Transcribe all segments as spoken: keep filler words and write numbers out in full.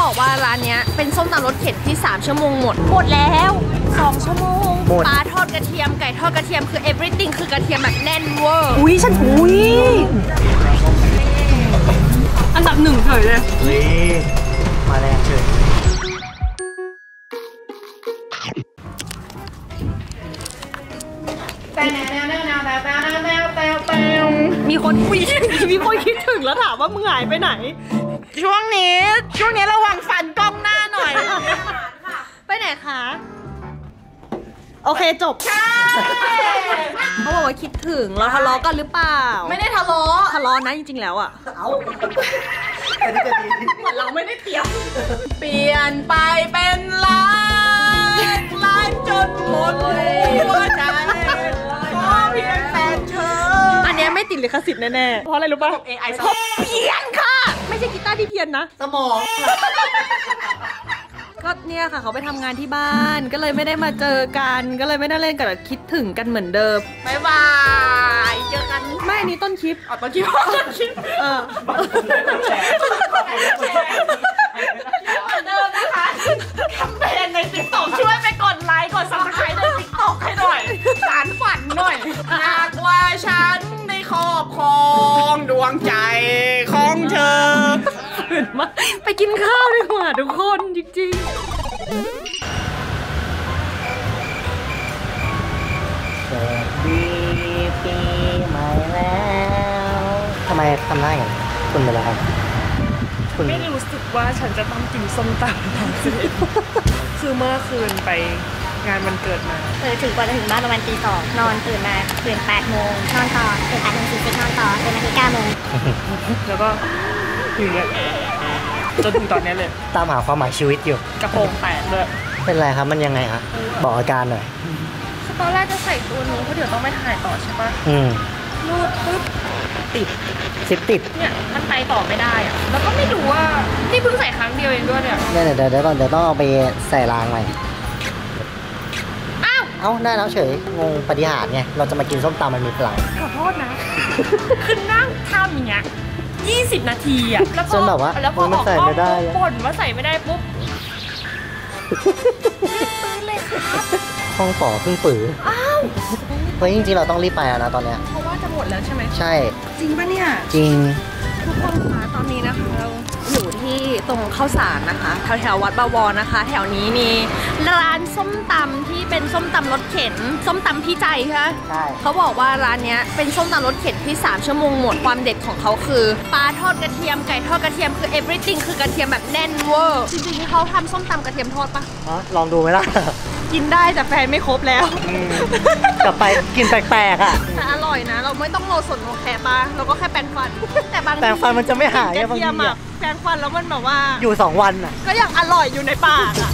บอกว่าร้านนี้เป็นส้มตำรสเข็นที่สามชั่วโมงหมดหมดแล้วสองชั่วโมงปลาทอดกระเทียมไก่ทอดกระเทียมคือ everything คือกระเทียมแบบแน่นเวอร์อุ้ยฉันอุ้ยอันดับหนึ่งเฉยเลยมาแรงเฉยมีคนคุยมีคนคิดถึงแล้วถามว่ามึงหายไปไหนช่วงนี้ช่วงนี้ระวังฟันกล้องหน้าหน่อยไปไหนคะโอเคจบเขาบอกว่าคิดถึงเราทะเลาะกันหรือเปล่าไม่ได้ทะเลาะทะเลาะนะจริงๆแล้วอ่ะเอาเหมือนเราไม่ได้เตรียมเปลี่ยนไปเป็นลายลายจนหมดหัวใจก็เพียงแต่เธออันนี้ไม่ติดลิขสิทธิ์แน่ๆเพราะอะไรรู้ป่ะเอ ไอเพราะเพี้ยนค่ะไม่ใช่กีตาร์ที่เพี้ยนนะสมองก็เนี่ยค่ะเขาไปทำงานที่บ้านก็เลยไม่ได้มาเจอกันก็เลยไม่ได้เล่นกันคิดถึงกันเหมือนเดิมบ๊ายบายเจอกันไม่อันนี้ต้นคลิปอ๋อต้นคลิปต้นคลิปเออเดิมนะคะแคมเปญในติ๊กต็อกช่วยไปกดไลค์กดซับสไครต์ในติ๊กต็อกให้หน่อยสารฝันหน่อยหากว่าฉันได้ครอบครองดวงใจของเธอไปกินข้าวดีกว่าทุกคนจริงๆสวัสดีปีใหม่แล้วทำไมทำได้อย่างนี้คุณเป็นอะไรคุณไม่รู้สึกว่าฉันจะต้องกินส้มตำทั้งคืนคือเมื่อคืนไปงานวันเกิดมาเออถึงกว่าจะถึงบ้านประมาณตีสองนอนตื่นมาตื่นแปดโมงนอนต่อตื่นแปดโมงสี่สิบนอนต่อตื่นมาที่เก้าโมงแล้วก็อยู่เนี่ยจนถึงตอนนี้เลยตามหาความหมายชีวิตอยู่กระโปรงแตกเลยเป็นไรครับมันยังไงครับบอกอาการหน่อยตอนแรกจะใส่ตัวนี้เพราะเดี๋ยวต้องไปถ่ายต่อใช่ปะอืมรูดปุ๊บติดซิปติดเนี่ยมันไปต่อไม่ได้อะแล้วก็ไม่รู้ว่านี่เพิ่งใส่ครั้งเดียวเองด้วยเนี่ยเดี๋ยวเดี๋ยวเดี๋ยวต้องเดี๋ยวต้องเอาไปใส่รางใหม่อ้าวเอ้าได้แล้วเฉยงงปฏิหารไงเราจะมากินส้มตำมันมีพลังขอโทษนะคือนั่งทำอย่างเงี้ยยี่สิบนาทีอ่ะแล้วพอแบบว่าแล้วพอออกกล้องบ่นว่าใส่ไม่ได้ปุ๊บตื้นเลยครับห้องฝ่อเพิ่งปื้ออ้าวเฮ้ยจริงๆเราต้องรีบไปนะตอนเนี้ยเพราะว่าจะหมดแล้วใช่ไหมใช่จริงปะเนี่ยจริงทุกคนคะตอนนี้นะคะเราอยู่ที่ตรงข้าวสารนะคะแถวแถววัดบวรนะคะ แถวนี้มีร้านส้มตำที่เป็นส้มตำรถเข็นส้มตำพี่ใจใช่ไหมใช่เขาบอกว่าร้านนี้เป็นส้มตำรถเข็นที่สามชั่วโมงหมดความเด็ดของเขาคือปลาทอดกระเทียมไก่ทอดกระเทียมคือ everything คือกระเทียมแบบแน่นเวอร์จริงๆเขาทำส้มตำกระเทียมทอดปะลองดูไหมล่ะกินได้แต่แฟนไม่ครบแล้วกลับไปกินแปลกๆอ่ะแต่อร่อยนะเราไม่ต้องโรยส่วนโอแคปะเราก็แค่แปรงฟันแต่บางแปรงฟันมันจะไม่หายบางทีอะแปรงฟันแล้วมันแบบว่าอยู่สองวันอ่ะก็ยังอร่อยอยู่ในปากอ่ะ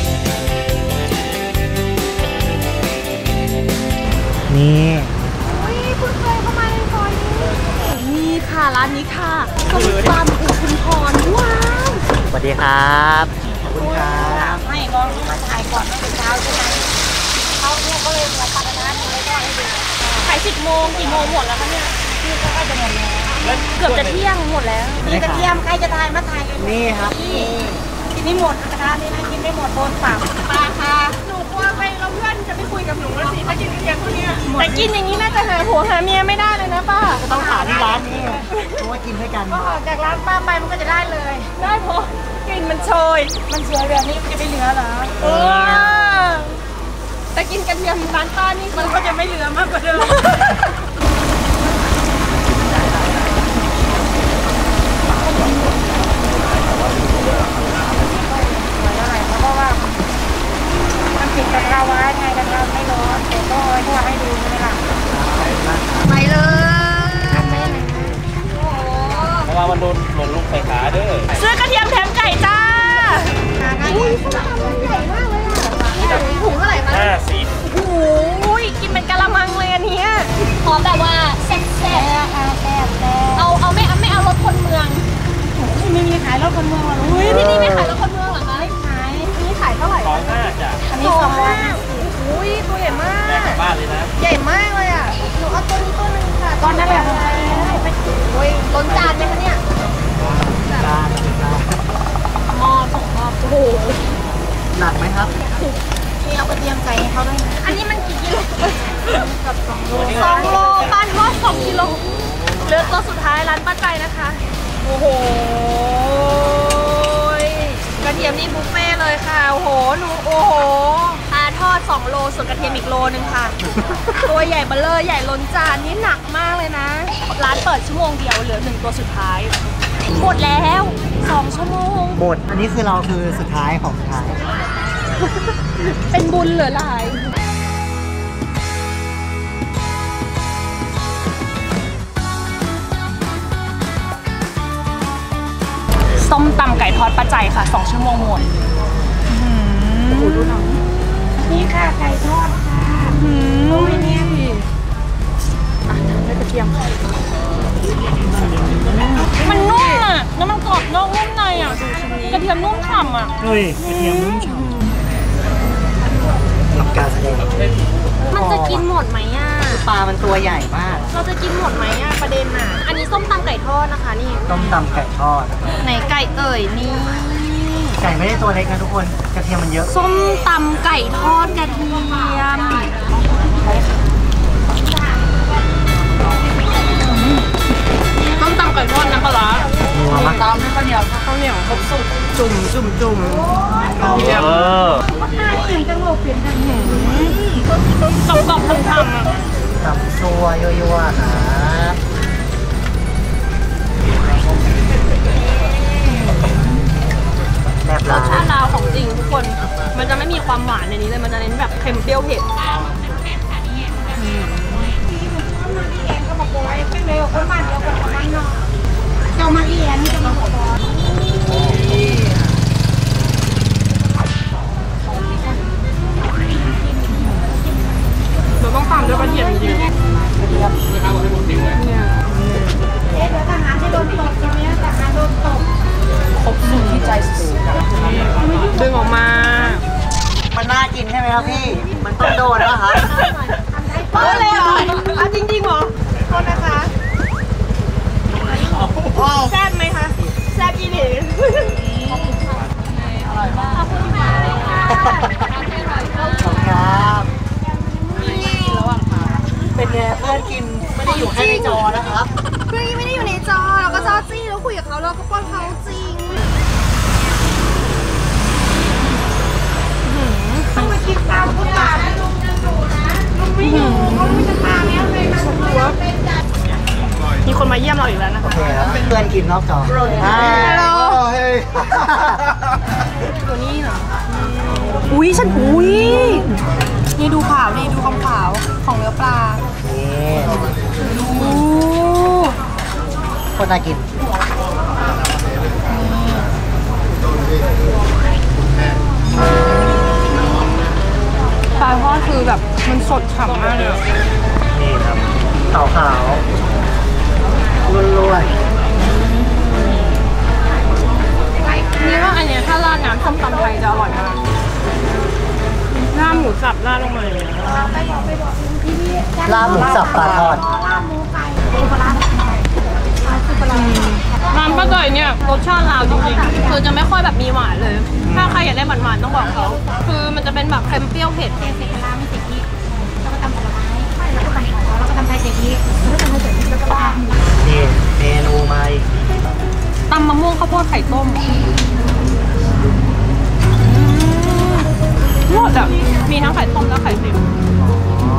นี่อุ้ยคุณเคยเข้ามาในซอยนี้นี่ค่ะร้านนี้ค่ะส้มตำอุทุมพรว้าวสวัสดีครับขอบคุณครับให้ลองมาถ่ายก่อนเมื่อเช้าใช่ไหมเขาเนี่ยก็เลยมาตัดน้ำเลยก็ให้ดูขายสิบโมงกี่โมงหมดแล้วคะเนี่ยนี่ก็ใกล้จะหมดแล้วเกือบจะเที่ยงหมดแล้วนี่กระเทียมใครจะทายมาทายนี่ครับนี่กินไม่หมดกระทะนี่นะกินไม่หมดโดนปรับปลาค่ะหนูกลัวไปเราเพื่อนจะไม่คุยกับหนูแล้วสิถ้ากินกระเทียมพวกนี้แต่กินอย่างนี้น่าจะหาผัวหาเมียไม่ได้เลยนะป้าต้องหาที่ร้านนี้เพราะว่ากินด้วยกันก็ออกจากร้านป้าไปมันก็จะได้เลยได้เพราะกลิ่นมันโชยมันเชื้อแบบนี้มันจะไม่เหลือเหรอเออแต่กินกระเทียมร้านป้านี่มันก็จะไม่เหลือมากกว่าเดิมเพราะว่ามันติดกับเราไว้ไงกันเราไม่ร้อนแต่ก็ให้ทั่วให้ดูใช่ไหมล่ะไปเลยเพราะว่ามันโดนหล่นลูกใส่ขาเด้อซื้อกระเทียมแถมไก่จ้าอุ้ยส้มตำมันใหญ่มากเลยอ่ะถุงเท่าไหร่คะห้าสิบโอ้โหกินเป็นกะละมังเลยอันนี้หอมแบบว่าแซ่บแซ่บแซ่บเอาเอาไม่เอาไม่เอารถคนเมืองที่ไม่มีขายรถคนเมืองหรออุ้ยที่นี่ไม่ขายรถคนเมืองหรอคะไม่ขายที่นี่ขายเท่าไหร่สองห้าจ้ะอันนี้สองห้าอุ้ยตัวใหญ่มากแยกกลับบ้านเลยนะใหญ่มากเลยอ่ะหนูเอาตัวนี้ตัวนึงค่ะตอนนั้นแหละโอ้ยล้นจานไหมคะเนี่ยจานหม้อสองหนักไหมครับนี่เอากระเทียมไก่ให้เขาด้วยนะอันนี้มันกี่กิโลกับสองโลสองโลปลาทอดสองกิโลเลือกตัวสุดท้ายร้านป้าใจนะคะโอ้โหกระเทียมนี่บุฟเฟ่เลยค่ะโอ้โหหนูโอ้โหปลาทอดสองโลส่วนกระเทียมอีกโลนึงค่ะ ตัวใหญ่เบ้อเลยใหญ่ล้นจานนี่หนักมากเลยนะร้านเปิดชั่วโมงเดียวเหลือหนึ่งตัวสุดท้ายหมดแล้วสองชั่วโมงหมด อันนี้คือเราคือสุดท้ายของสุดท้ายเป็นบุญเหลือหลายส้มตำไก่ทอดป้าใจค่ะสองชั่วโมงหมดโอ้โหดูหนังนี่ค่ะไก่ทอดค่ะโอ้ยเนี่ยพี่อ่ะได้กระเทียมมันนุ่มอ่ะแล้วมันกรอบนอกนุ่มในอ่ะกระเทียมนุ่มฉ่ำอ่ะเฮ้ยกระเทียมนุ่มฉ่ำทำการแสดงมันจะกินหมดไหมอ่ะปลามันตัวใหญ่มากเราจะกินหมดไหมอ่ะประเด็นอ่ะอันนี้ส้มตำไก่ทอดนะคะนี่ต้มตำไก่ทอดไหนไก่เอ่ยนี่ไก่ไม่ได้ตัวเล็กนะทุกคน กระเทียมมันเยอะส้มตำไก่ทอดกระเทียมส้มตำไก่ทอดน้ำปลาร้านัวมากตามด้วยข้าวเหนียวข้าวเหนียวครบสุดจุ่มจุ่มจุ่มเออตบตบทำทำอ่ะตำซัวยั่วๆครับแซ่บรร้าสชาน ติลาวของจริงทุกคน มันจะไม่มีความหวานในนี้เลย มันจะเน้นแบบเค็มเปรี้ยวเผ็ดเร็วคนบ้านเดียวกันกับมันเนาะเจ้ามาเรียนเจ้ามาขอเราต้องตามด้วยกระเทียมจริงเอ๊ะเดี๋ยวทหารจะโดนตบใช่ไหมทหารโดนตบครบสุดที่ใจสุดดึงออกมามันน่ากินใช่ไหมครับพี่ มันต้องโดนแล้วครับเออเลยเหรออ่ะจริงๆเหรอโทษนะคะแซ่บไหมคะแซ่บอีหลีขอบคุณครับ เป็นไงเพื่อนกินไม่ได้อยู่แค่ในจอนะครับเพื่อนไม่ได้อยู่ในจอเราก็จอจี้แล้วคุยกับเขาเราก็ป้อนเขาจริงต้องมาคิดตามผู้ตายลุงยังอยู่นะลุงไม่อยู่ลุงไม่จะตามแล้วเลยนะลุงเป็นจัดมีคนมาเยี่ยมเราอีกแล้วนะโอคะเคครับ เพื่อนกินนอกจอฮัลโหลเฮ้ยตัวนี้เหรออุ้ยฉันอุ้ยนี่ดูขาวนี่ดูความขาวของเนื้อปลานี่ดูโคตรน่ากินปลาทอดคือแบบมันสดฉ่ำมากเลยนี่ครับขาวขาวล้วนนี่ว่าอันเนี้ยถ้าราดน้ำส้มตำไทยจะอร่อยมากหน้าหมูสับราดลงมาเลยไปบอกไปบอกลุงที่นี่ๆลาบหมูสับปลาทอดลาบหมูไก่เป็นปลาร้าไก่คือปลาร้าร้านป้าเตยเนี่ยรสชาติลาวจริงๆคือจะไม่ค่อยแบบมีหวานเลย ถ้าใครอยากได้หวานๆต้องบอกเขาคือมันจะเป็นแบบเค็มเปรี้ยวเผ็ดเศษปลาร้าไม่เศษพริกแล้วก็ตำผลไม้แล้วก็ตำของแล้วก็ตำไทยเศษพริกแล้วก็ตำไทยเศษพริกแล้วก็ตำนี่เมนูมาอีกตำมะม่วงข้าวโพดไข่ต้มรสอ่ะมีทั้งไข่ต้มและไข่เค็มอ๋อ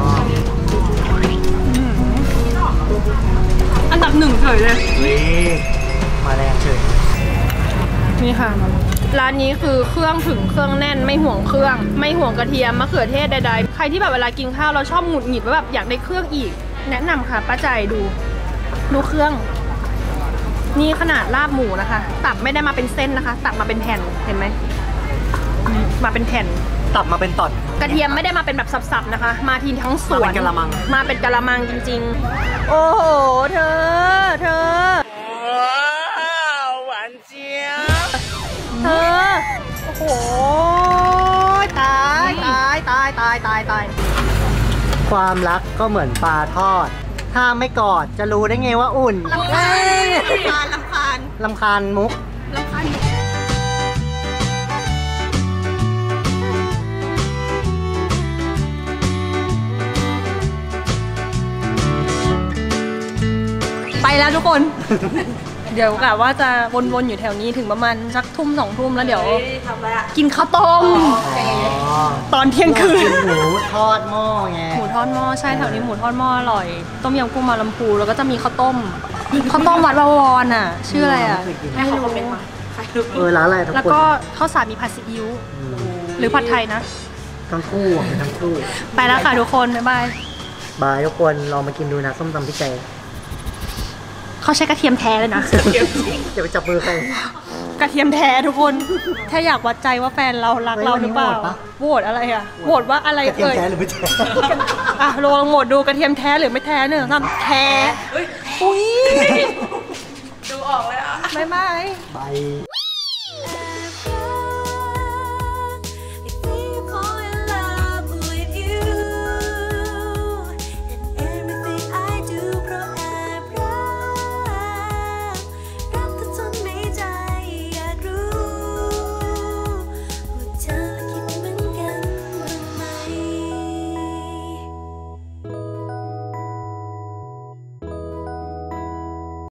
อันดับหนึ่งเฉยเลยนี่มาแรงเฉยนี่ค่ะ ร้านนี้คือเครื่องถึงเครื่องแน่นไม่ห่วงเครื่อง ไม่ห่วงกระเทียมมะเขือเทศใดๆใครที่แบบเวลากินข้าวเราชอบหงุดหงิดว่าแบบอยากได้เครื่องอีก แนะนำค่ะป้าใจดูดูเครื่อง นี่ขนาดลาบหมูนะคะ ตับไม่ได้มาเป็นเส้นนะคะ ตับมาเป็นแผ่นเห็นไหมมาเป็นแผ่นตับมาเป็นตอดกระเทียมไม่ได้มาเป็นแบบสับๆนะคะ มาทีทั้งสวนมาเป็นกะละมังมาเป็นกะละมังจริงๆ โอ้โหเธอ เธอว้าวหวานเจี๊ยบเธอ โอ้โห ตายตายตายตายตายตายความรักก็เหมือนปลาทอด ถ้าไม่กอดจะรู้ได้ไงว่าอุ่นลำคาญลำคาญลำคาญลำคาญมุกลำคาญแล้วทุกคน เดี๋ยวกะว่าจะวนๆอยู่แถวนี้ถึงประมาณสักทุ่มสองทุ่มแล้วเดี๋ยวกินข้าวต้มตอนเที่ยงคืนหมูทอดหม้อไงหมูทอดหม้อใช่แถวนี้หมูทอดหม้ออร่อยต้มยำกุ้งมาลำพูแล้วก็จะมีข้าวต้มข้าวต้มวัดบวรอ่ะชื่ออะไรอ่ะไม่รู้เออร้านอะไรทุกคนแล้วก็ข้าวสารมีผัดซีอิ๊วหรือผัดไทยนะทั้งคู่ทั้งคู่ไปแล้วค่ะทุกคนบ๊ายบายบายทุกคนลองมากินดูนะส้มตำพี่ใจเขาใช้กระเทียมแท้เลยนะจะไปจับมือใครกระเทียมแท้ทุกคนถ้าอยากวัดใจว่าแฟนเรารักเราหรือเปล่าเฮ้ยวันนี้โหวตอะไรอ่ะโหวตว่าอะไรกระเทียมเอ่ยแท้หรือไม่แท้อ่ะลองโหวตดูกระเทียมแท้หรือไม่แท้หนึ่งสามแท้อุ้ยดูออกเลยอ่ะบ๊ายบายบาย